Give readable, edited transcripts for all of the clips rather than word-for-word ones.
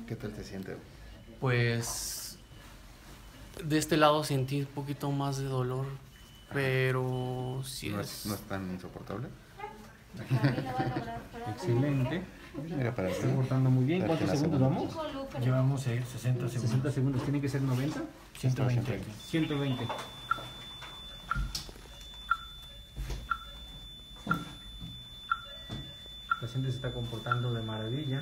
¿Qué tal se siente? Pues de este lado sentí un poquito más de dolor, pero sí ¿No es... no es tan insoportable? Excelente. Mira para Está ti. cortando muy bien. Darte ¿Cuántos la segundos segunda. vamos? Llevamos 60 segundos. 60 segundos. ¿Tiene que ser 90? 120. 120. El paciente se está comportando de maravilla.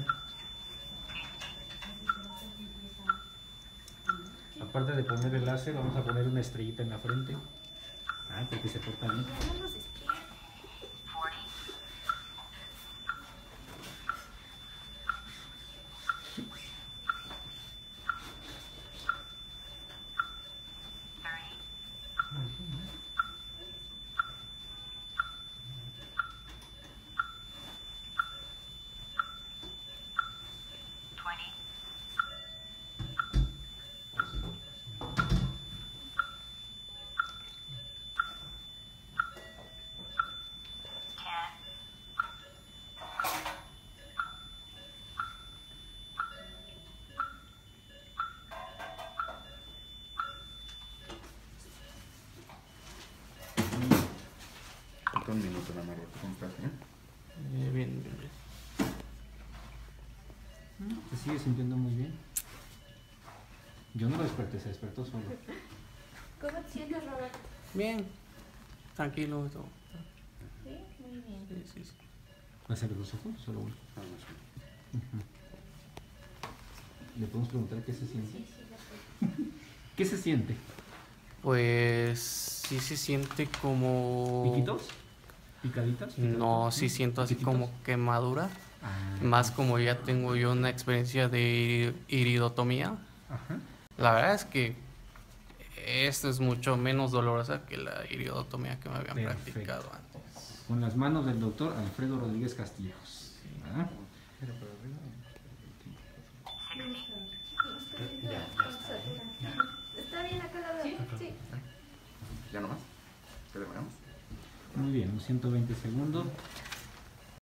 Aparte de poner el láser, vamos a poner una estrellita en la frente. Ah, porque se porta bien. Falta un minuto nada más, Roberto. ¿Cómo estás? bien, bien, bien. Se sigue sintiendo muy bien. Yo no lo desperté, se despertó solo. ¿Cómo te sientes, Roberto? Bien, tranquilo y todo. Sí, muy bien. Sí, sí, sí. ¿Va a ser los ojos? Solo uno. Ah, no sé. ¿Le podemos preguntar qué se siente? Sí, sí, ya estoy. ¿Qué se siente? Pues sí se siente como... ¿Piquitos? ¿Picaditas? No, sí siento así ¿Piquitos? como quemadura. Ah, Más como ya tengo yo una experiencia de iridotomía. Ajá. La verdad es que esto es mucho menos dolorosa que la iridotomía que me habían Perfecto. practicado antes. Con las manos del doctor Alfredo Rodríguez Castillejos. ¿Ah? Mira para arriba. Está bien, acá la veo. Sí. ¿Ya nomás? ¿Qué le pagamos? Muy bien, unos 120 segundos.